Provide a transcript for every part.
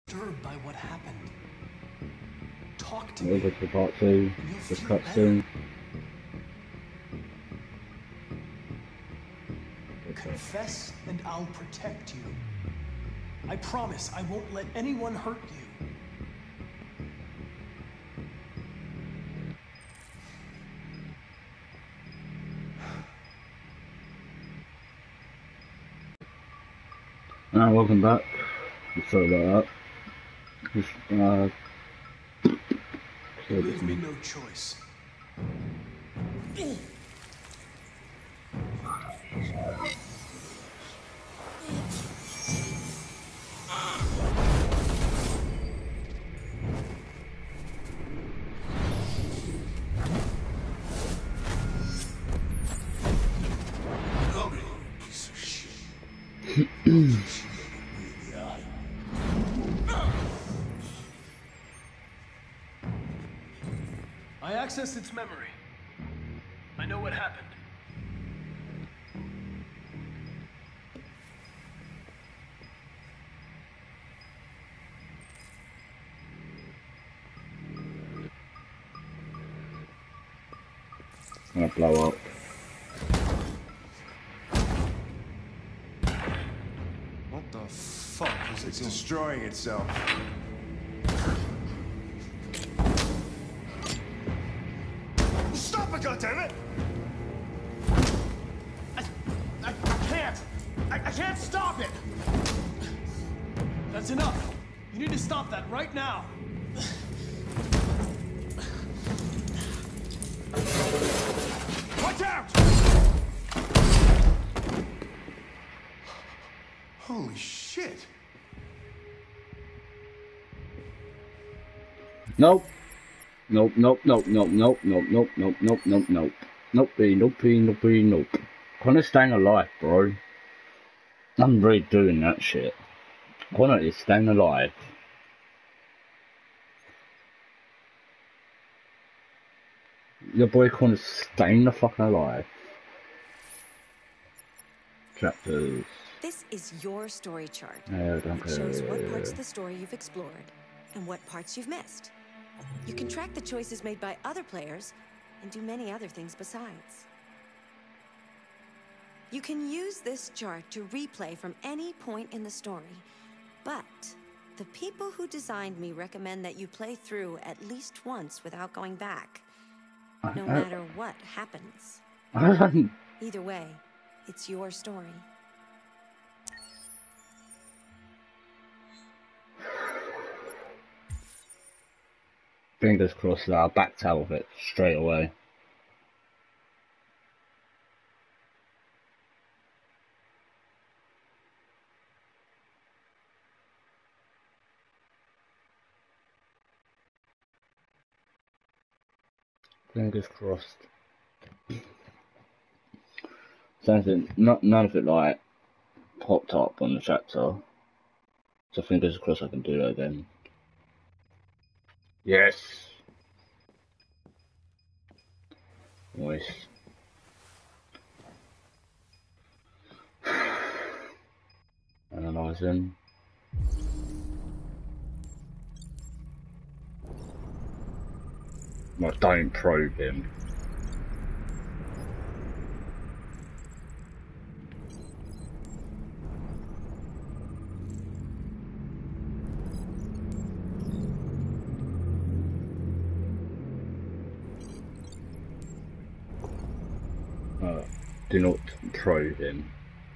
disturbed by what happened. Talk to me. Over to part 2, the cutscene. Confess and I'll protect you. I promise I won't let anyone hurt you. Welcome back. Sorry about that. You leave me no choice. I accessed its memory. I know what happened. It's gonna blow up. What the fuck is it? It's destroying itself. Stop it, goddammit! I can't! I can't stop it! That's enough! You need to stop that right now! Watch out! Holy shit! Nope. Nope, nope, nope, nope, nope, nope, nope, nope, nope, nope, nope. Nope, nope, nope, nope. Connor's staying alive, bro. I'm really doing that shit. Connor is staying alive. Your boy Connor's staying the fuck alive. Chapters. This is your story chart. Don't It shows what parts of the story you've explored and what parts you've missed. You can track the choices made by other players and do many other things besides. You can use this chart to replay from any point in the story, but the people who designed me recommend that you play through at least once without going back, no matter what happens. Either way, it's your story. Fingers crossed that I'll back out of it straight away. Fingers crossed. Something, none of it like popped up on the chapter. So fingers crossed I can do that again. Yes. Nice. Analyzing. Well, don't probe him. Do not probe him.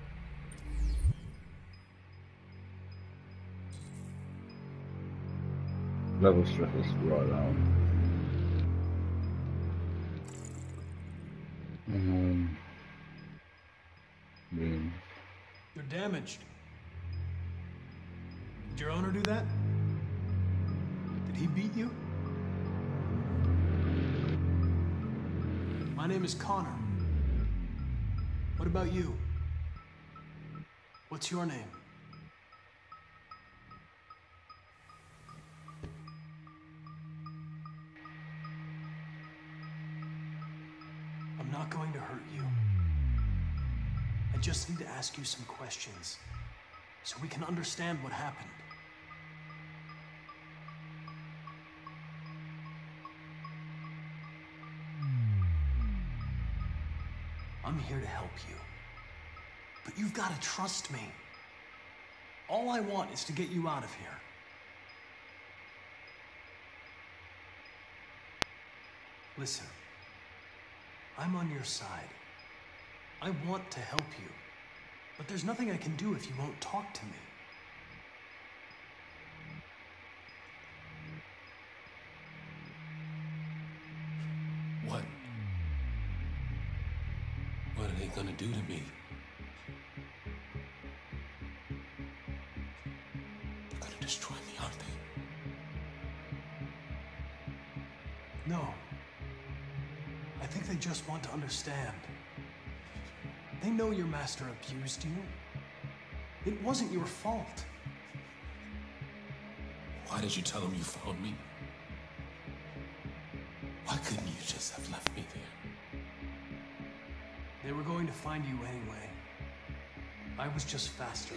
Level stress is right now. You're damaged. Did your owner do that? Did he beat you? My name is Connor. What about you? What's your name? I'm not going to hurt you. I just need to ask you some questions so we can understand what happened. I'm here to help you. But you've got to trust me. All I want is to get you out of here. Listen, I'm on your side. I want to help you, but there's nothing I can do if you won't talk to me. What? What are they gonna do to me? They're gonna destroy me, aren't they? No. I think they just want to understand. They know your master abused you. It wasn't your fault. Why did you tell them you found me? Why couldn't you just have left me there? They were going to find you anyway. I was just faster.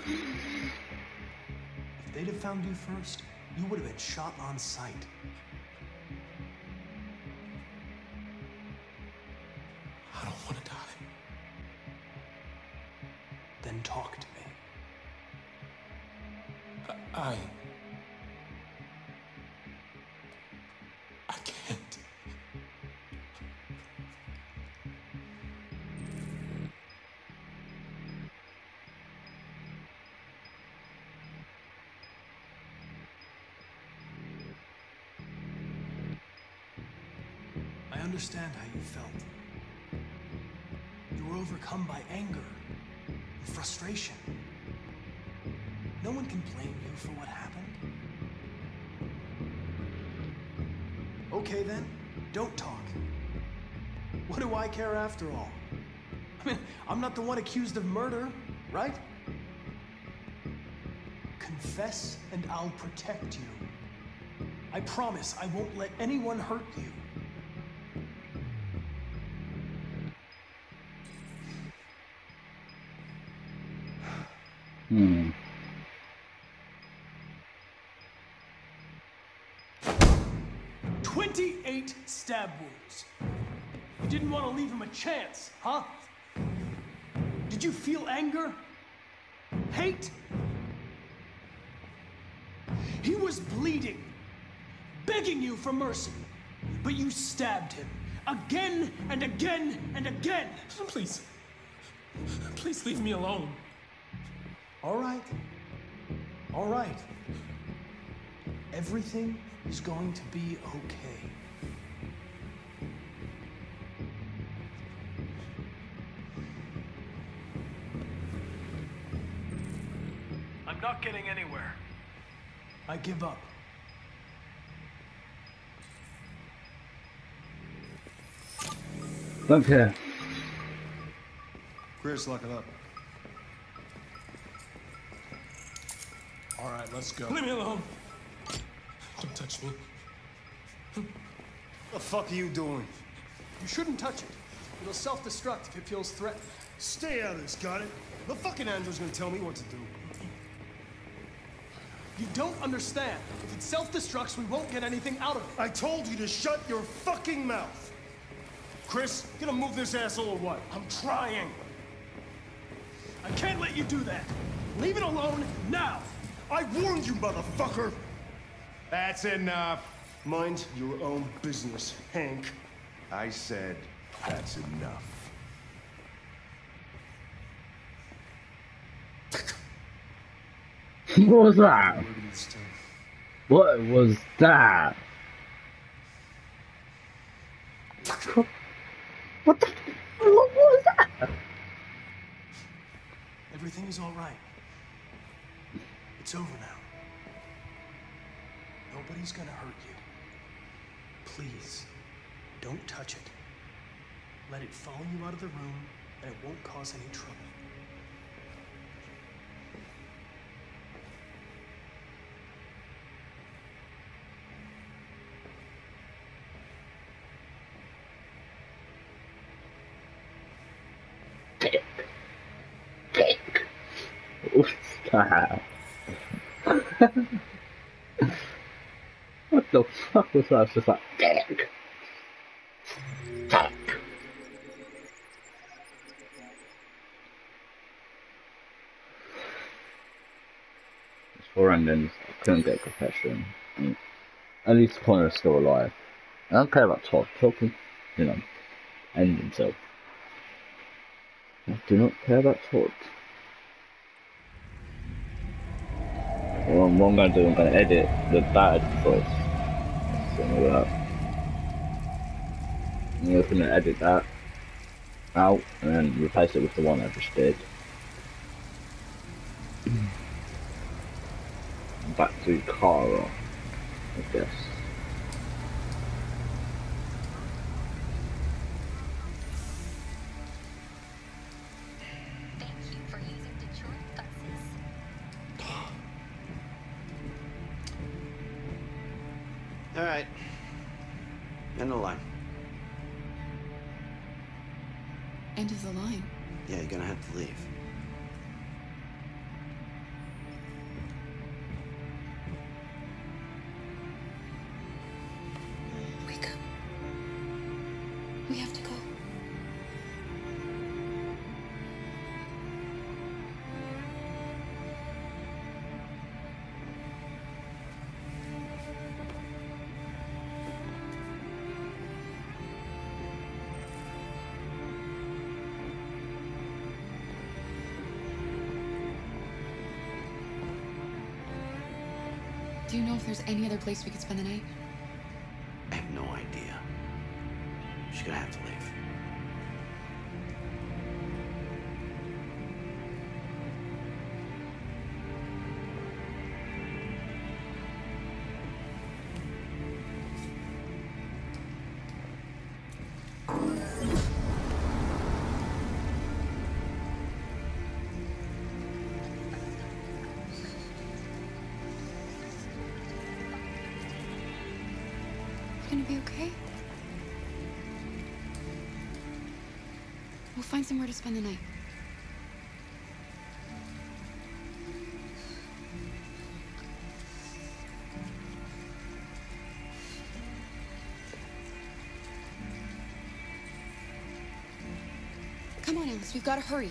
If they'd have found you first, you would have been shot on sight. I don't want to die. Then talk to me. I can't. I understand how you felt. You were overcome by anger and frustration. No one can blame you for what happened. Okay then, don't talk. What do I care after all? I mean, I'm not the one accused of murder, right? Confess and I'll protect you. I promise I won't let anyone hurt you. Hmm. 28 stab wounds. You didn't want to leave him a chance, huh? Did you feel anger? Hate? He was bleeding, begging you for mercy, but you stabbed him again and again and again. Please. Please leave me alone. All right. All right. Everything is going to be okay. I'm not getting anywhere. I give up. Don't care. Chris, lock it up. All right, let's go. Leave me alone. Don't touch me. What the fuck are you doing? You shouldn't touch it. It'll self-destruct if it feels threatened. Stay out of this, got it? The fucking Andrew's gonna tell me what to do. You don't understand. If it self-destructs, we won't get anything out of it. I told you to shut your fucking mouth. Chris, gonna move this asshole or what? I'm trying. I can't let you do that. Leave it alone now. I warned you, motherfucker. That's enough. Mind your own business, Hank. I said that's enough. What was that? What was that? What the? What was that? Everything is all right. It's over now. Nobody's gonna hurt you. Please, don't touch it. Let it follow you out of the room, and it won't cause any trouble. What's that? What the fuck was that? It's just like couldn't get a confession. And at least Connor's still alive. I don't care about Todd. Todd can, you know, end himself. I do not care about Todd. Well, what I'm going to do, I'm going to edit the bad choice. I'm going to edit that out and then replace it with the one I just did. Back to Kara, I guess. Thank you for using Detroit buses. All right. End of the line. End of the line. Yeah, you're gonna have to leave. Wake up. We have to go. Do you know if there's any other place we could spend the night? I have no idea. She's gonna have to leave. Gonna be okay? We'll find somewhere to spend the night. Come on, Alice, we've got to hurry.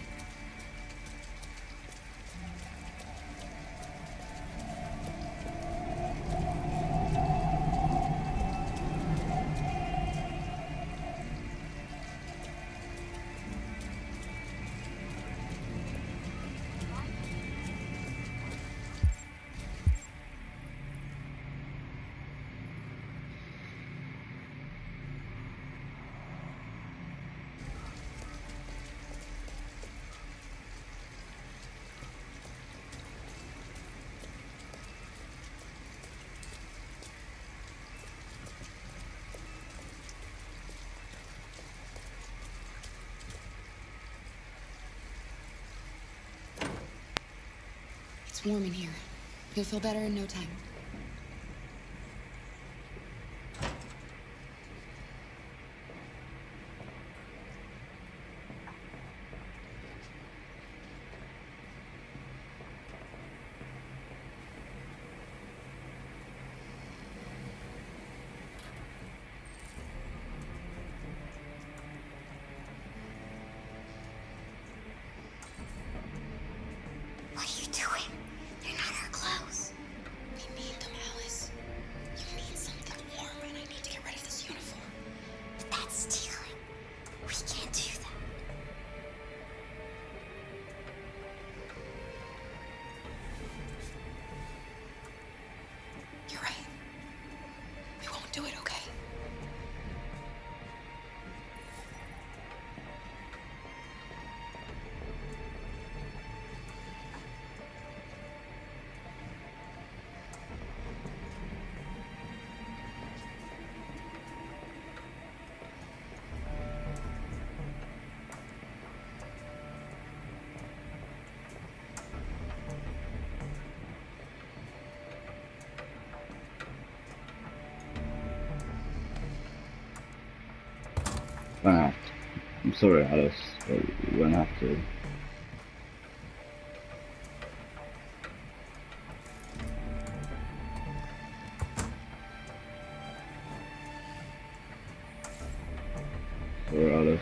It's warm in here. You'll feel better in no time. What are you doing? They're not our clothes. We need them, Alice. You need something warm, and I need to get rid of this uniform. But that's stealing. We can't do that. You're right. We won't do it, okay? Wow. I'm sorry, Alice, but you won't have to. Sorry, Alice.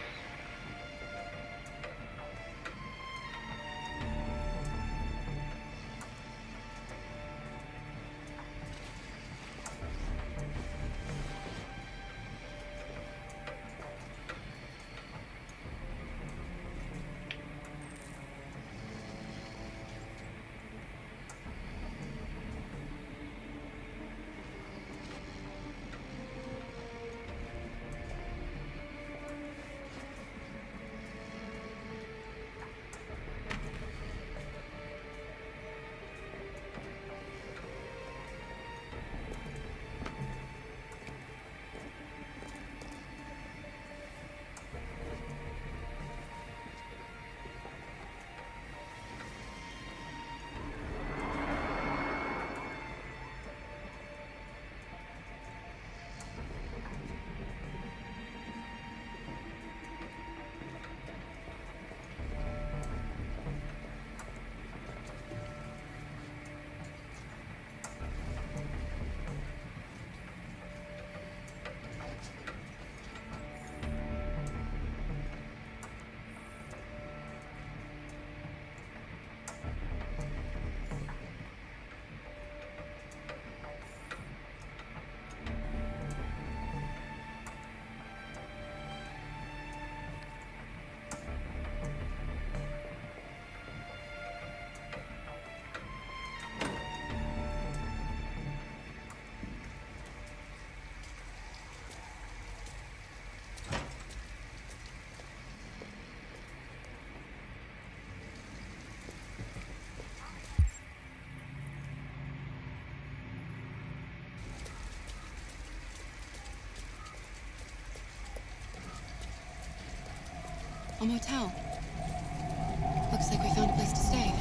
A motel. Looks like we found a place to stay.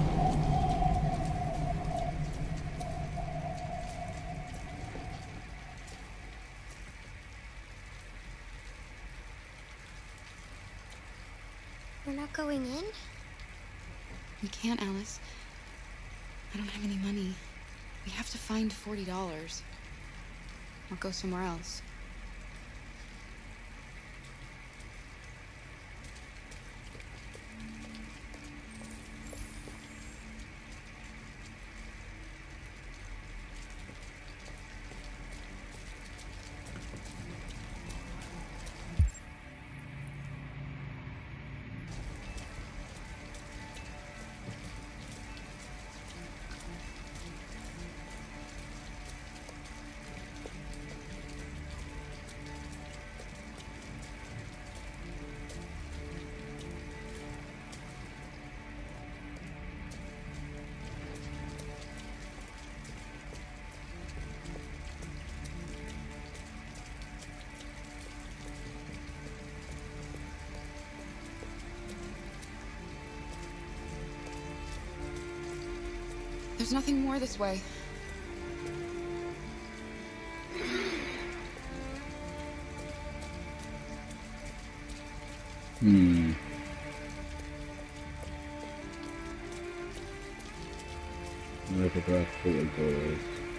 We're not going in? We can't, Alice. I don't have any money. We have to find $40. Or go somewhere else. There's nothing more this way. Look at that $40.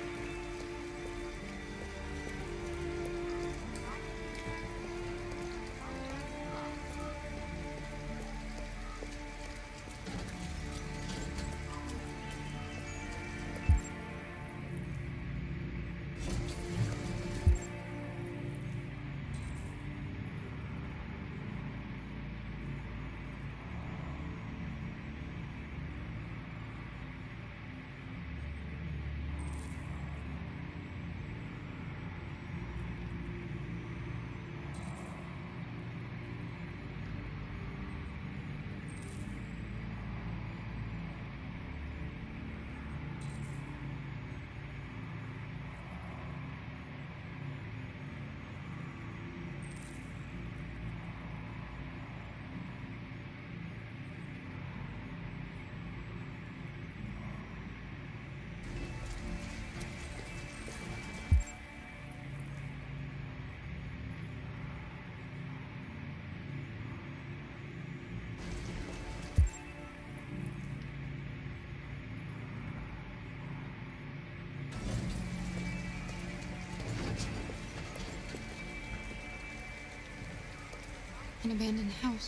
An abandoned house.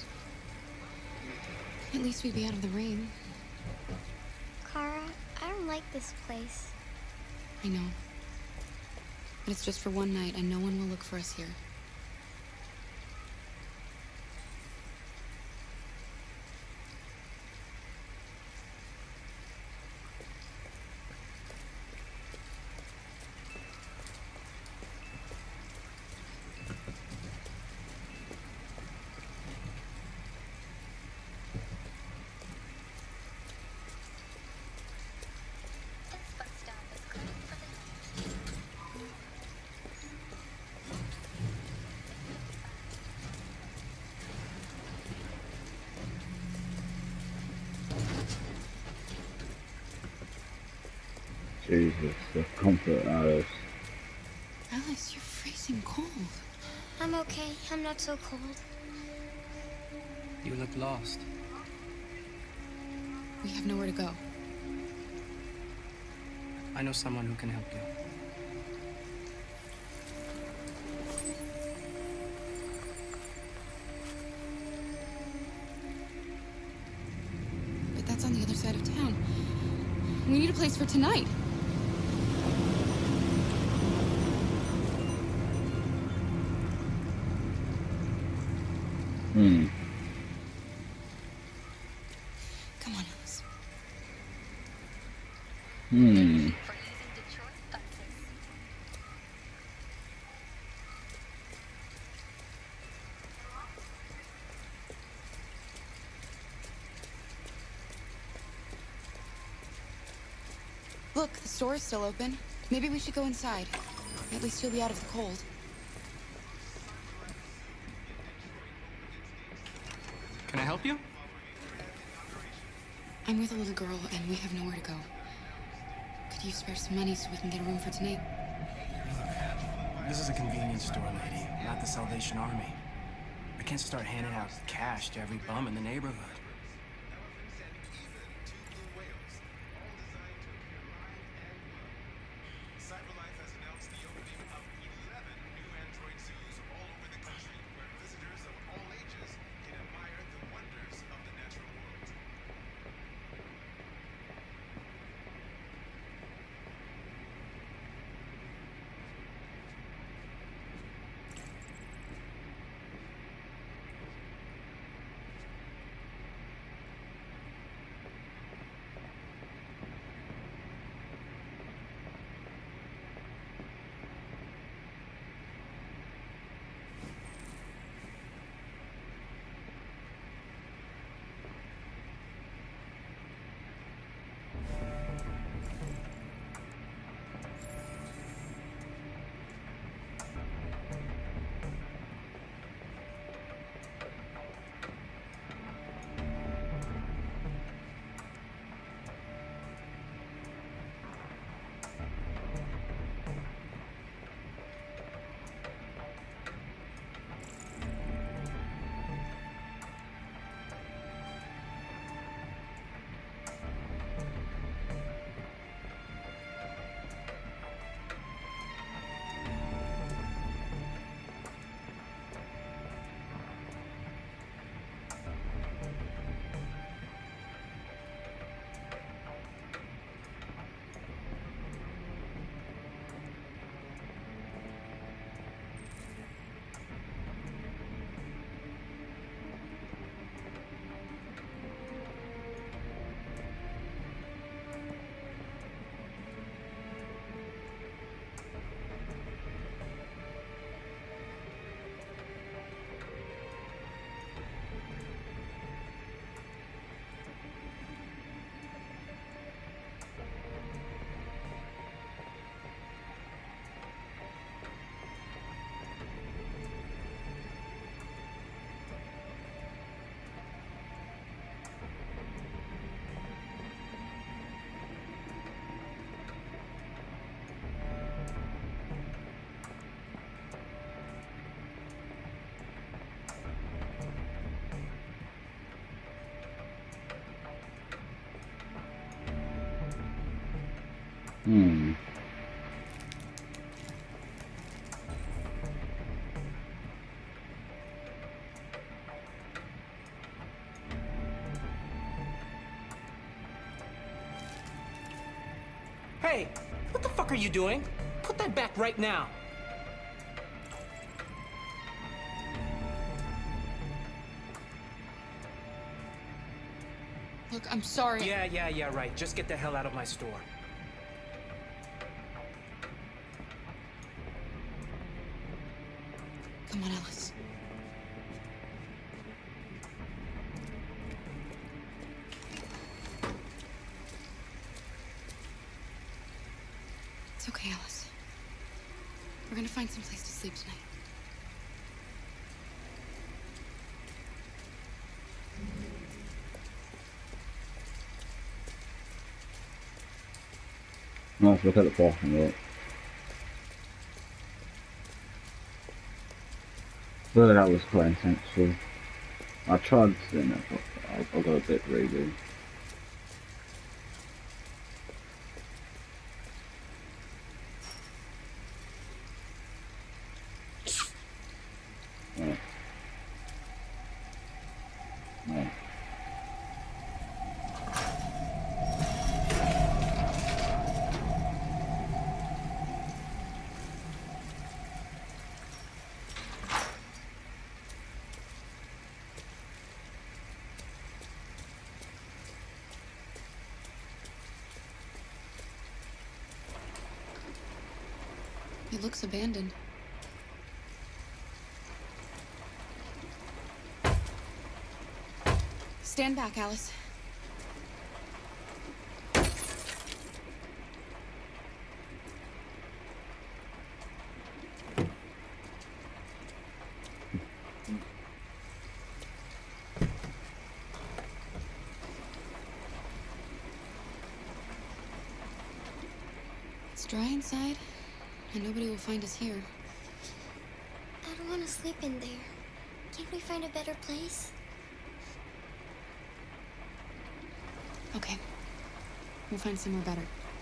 At least we'd be out of the rain. Kara, I don't like this place. I know. But it's just for one night, and no one will look for us here. Jesus, the comfort, Alice. Alice, you're freezing cold. I'm okay. I'm not so cold. You look lost. We have nowhere to go. I know someone who can help you. But that's on the other side of town. We need a place for tonight. Come on, Alice. Look, the store is still open. Maybe we should go inside. At least you'll be out of the cold. Can I help you? I'm with a little girl, and we have nowhere to go. Could you spare some money so we can get a room for tonight? Look, this is a convenience store, lady, not the Salvation Army. I can't start handing out cash to every bum in the neighborhood. Hey, what the fuck are you doing? Put that back right now. Look, I'm sorry. Yeah, right. Just get the hell out of my store. Come on, Alice. It's okay, Alice. We're gonna find some place to sleep tonight. Nice, look at the parking lot. Well, that was quite intense. I tried doing that, but I got a bit greedy. It looks abandoned. Stand back, Alice. dry inside, and nobody will find us here. I don't want to sleep in there. Can't we find a better place? Okay. We'll find somewhere better.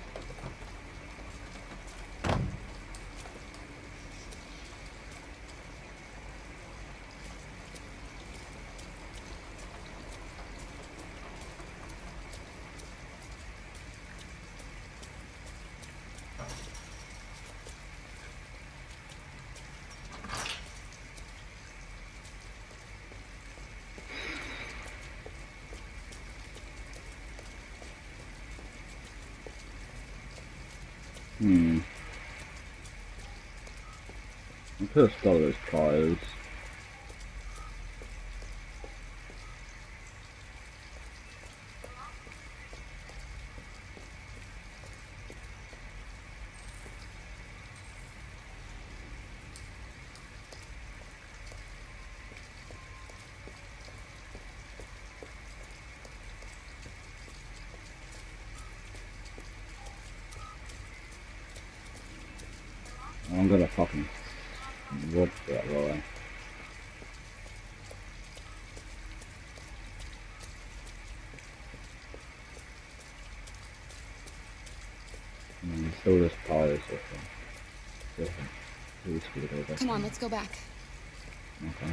I could have stole those pliers. I'm gonna fucking rub that guy. Still this pliers different. Come on, let's go back. Okay.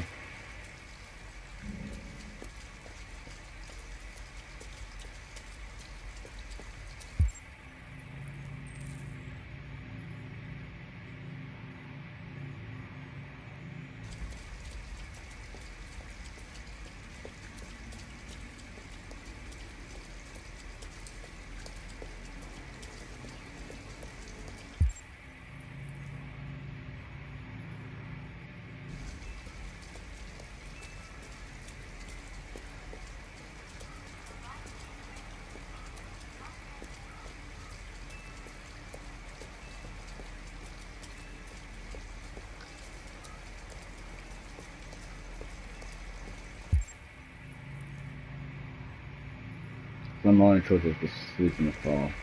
My mind chose to sleep in the car.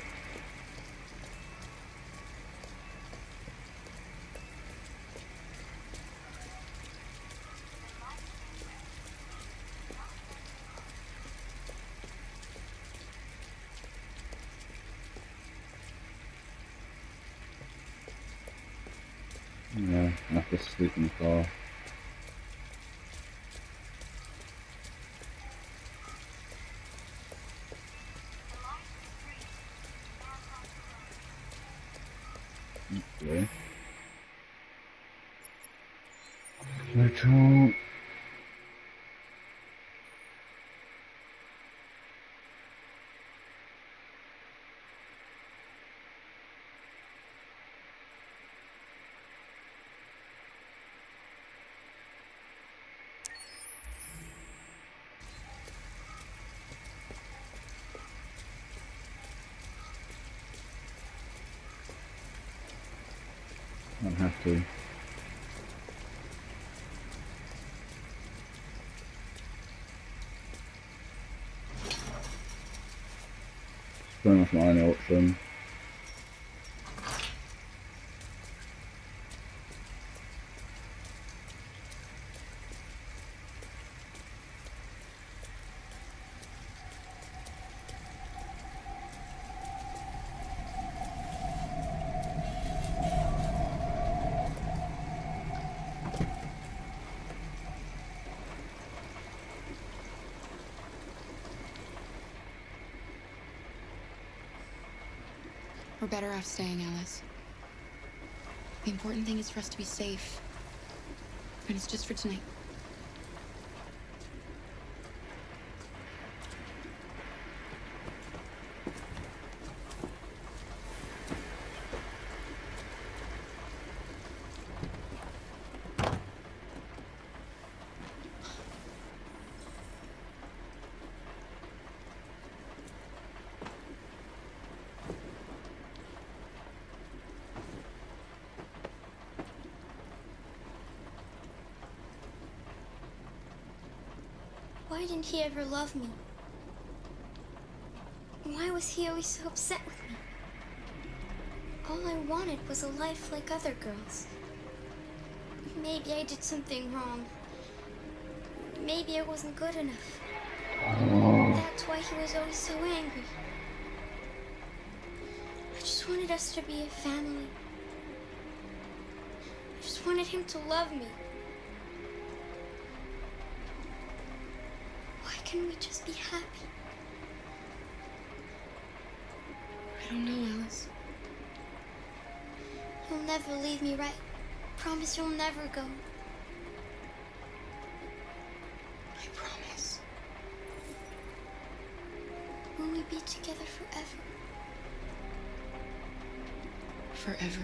Yeah, I have to sleep in the car. Okay. Switch on. I'll have to. Pretty much my only option. We're better off staying, Alice. The important thing is for us to be safe. And it's just for tonight. Why didn't he ever love me? Why was he always so upset with me? All I wanted was a life like other girls. Maybe I did something wrong. Maybe I wasn't good enough. That's why he was always so angry. I just wanted us to be a family. I just wanted him to love me. Why can't we just be happy? I don't know, Alice. You'll never leave me, right? Promise you'll never go. I promise. Will we be together forever? Forever.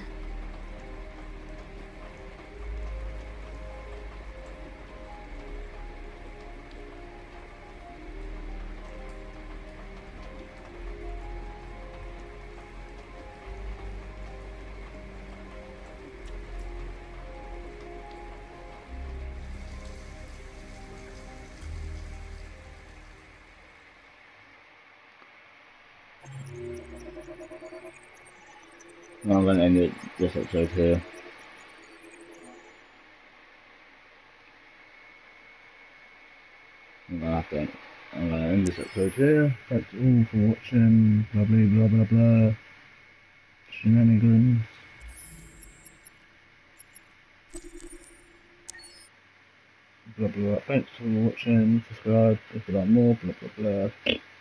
I'm going to end this episode here. I'm going to end this episode here. Thanks all for watching. Blah blah blah blah blah. Shenanigans. Blah blah. Thanks for watching. Subscribe if you like more. Blah blah blah.